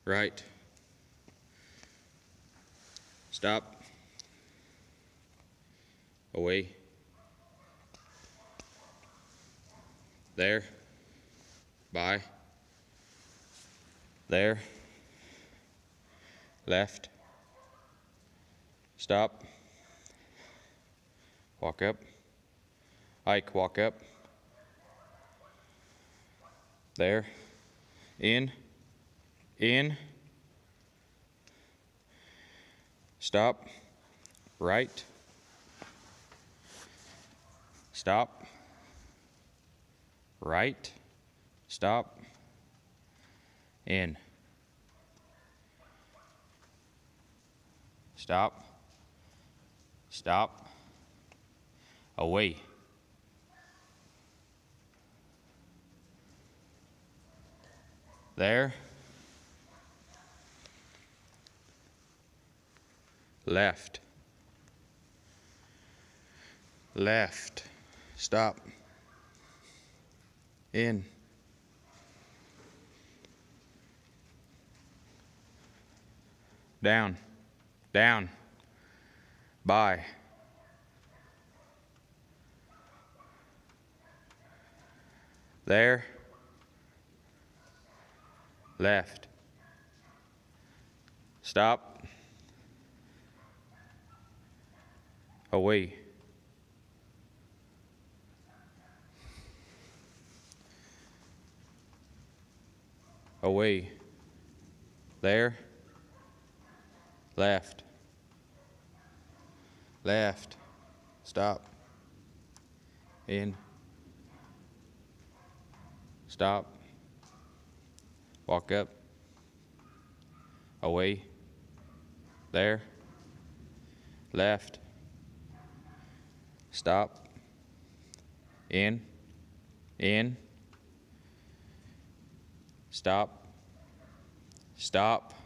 right, stop, away, there, by, there, left, stop, walk up, Ike, walk up, there, in, stop, right, stop, right, stop, in, stop, stop, away, there, left, left, stop, in, down, down, by, there, left, stop, away, away, there, left, left, stop, in, stop, walk up, away, there, left, stop, in, stop, stop,